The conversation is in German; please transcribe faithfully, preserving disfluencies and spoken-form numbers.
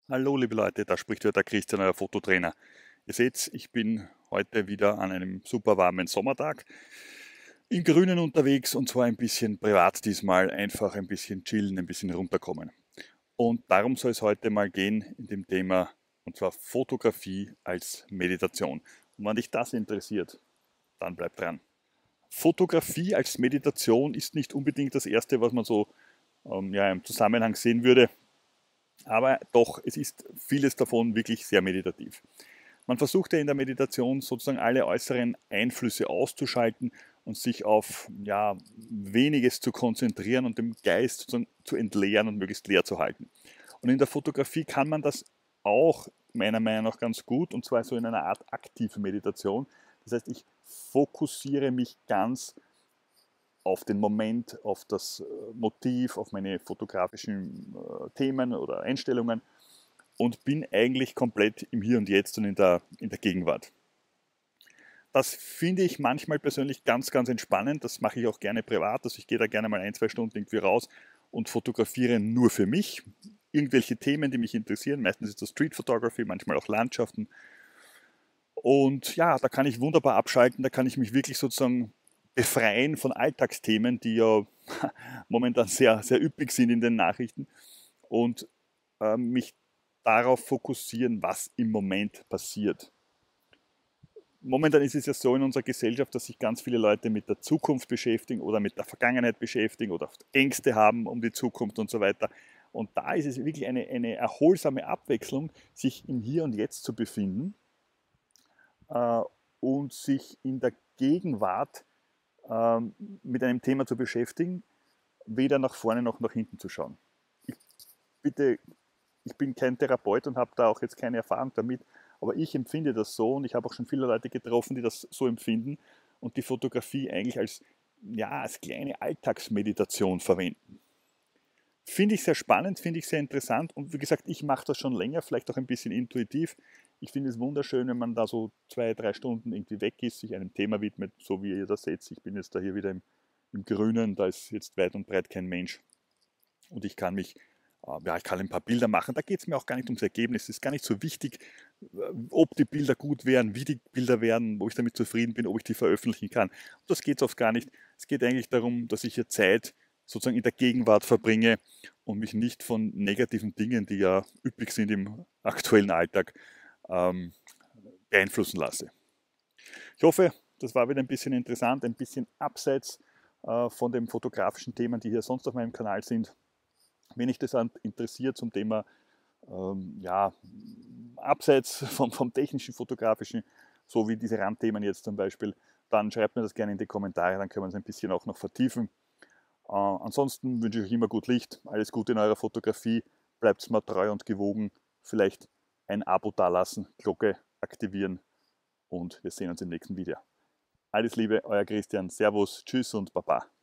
Hallo liebe Leute, da spricht wieder der Christian, euer Fototrainer. Ihr seht, ich bin heute wieder an einem super warmen Sommertag im Grünen unterwegs und zwar ein bisschen privat diesmal, einfach ein bisschen chillen, ein bisschen runterkommen. Und darum soll es heute mal gehen in dem Thema, und zwar Fotografie als Meditation. Und wenn dich das interessiert, dann bleib dran. Fotografie als Meditation ist nicht unbedingt das Erste, was man so ähm, ja, im Zusammenhang sehen würde. Aber doch, es ist vieles davon wirklich sehr meditativ. Man versucht ja in der Meditation sozusagen alle äußeren Einflüsse auszuschalten und sich auf ja, weniges zu konzentrieren und dem Geist sozusagen zu entleeren und möglichst leer zu halten. Und in der Fotografie kann man das auch meiner Meinung nach ganz gut, und zwar so in einer Art aktive Meditation. Das heißt, ich fokussiere mich ganz auf den Moment, auf das Motiv, auf meine fotografischen äh, Themen oder Einstellungen und bin eigentlich komplett im Hier und Jetzt und in der, in der Gegenwart. Das finde ich manchmal persönlich ganz, ganz entspannend. Das mache ich auch gerne privat. Also ich gehe da gerne mal ein, zwei Stunden irgendwie raus und fotografiere nur für mich. Irgendwelche Themen, die mich interessieren. Meistens ist das Street Photography, manchmal auch Landschaften. Und ja, da kann ich wunderbar abschalten. Da kann ich mich wirklich sozusagen befreien von Alltagsthemen, die ja momentan sehr, sehr üppig sind in den Nachrichten. Und äh, mich darauf fokussieren, was im Moment passiert. Momentan ist es ja so in unserer Gesellschaft, dass sich ganz viele Leute mit der Zukunft beschäftigen oder mit der Vergangenheit beschäftigen oder Ängste haben um die Zukunft und so weiter. Und da ist es wirklich eine, eine erholsame Abwechslung, sich im Hier und Jetzt zu befinden äh, und sich in der Gegenwart äh, mit einem Thema zu beschäftigen, weder nach vorne noch nach hinten zu schauen. Ich bitte Ich bin kein Therapeut und habe da auch jetzt keine Erfahrung damit, aber ich empfinde das so und ich habe auch schon viele Leute getroffen, die das so empfinden und die Fotografie eigentlich als, ja, als kleine Alltagsmeditation verwenden. Finde ich sehr spannend, finde ich sehr interessant und wie gesagt, ich mache das schon länger, vielleicht auch ein bisschen intuitiv. Ich finde es wunderschön, wenn man da so zwei, drei Stunden irgendwie weg ist, sich einem Thema widmet, so wie ihr das seht. Ich bin jetzt da hier wieder im, im Grünen, da ist jetzt weit und breit kein Mensch und ich kann mich äh, ja, ich kann ein paar Bilder machen. Da geht es mir auch gar nicht ums Ergebnis. Es ist gar nicht so wichtig, äh, ob die Bilder gut wären, wie die Bilder werden, wo ich damit zufrieden bin, ob ich die veröffentlichen kann. Und das geht es oft gar nicht. Es geht eigentlich darum, dass ich hier Zeit sozusagen in der Gegenwart verbringe und mich nicht von negativen Dingen, die ja üppig sind im aktuellen Alltag, ähm, beeinflussen lasse. Ich hoffe, das war wieder ein bisschen interessant, ein bisschen abseits äh, von den fotografischen Themen, die hier sonst auf meinem Kanal sind. Wenn dich das interessiert zum Thema, ähm, ja, abseits vom, vom technischen, fotografischen, so wie diese Randthemen jetzt zum Beispiel, dann schreibt mir das gerne in die Kommentare, dann können wir es ein bisschen auch noch vertiefen. Äh, ansonsten wünsche ich euch immer gut Licht, alles Gute in eurer Fotografie, bleibt mir treu und gewogen, vielleicht ein Abo dalassen, Glocke aktivieren und wir sehen uns im nächsten Video. Alles Liebe, euer Christian, Servus, Tschüss und Baba.